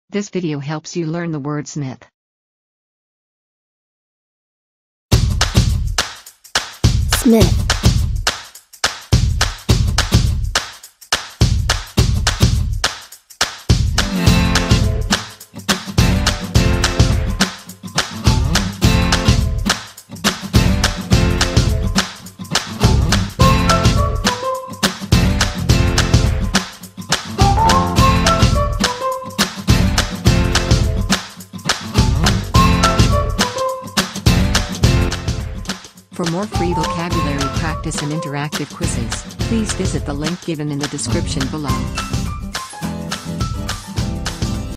This video helps you learn the wordsmith. Smith. For more free vocabulary practice and interactive quizzes, please visit the link given in the description below.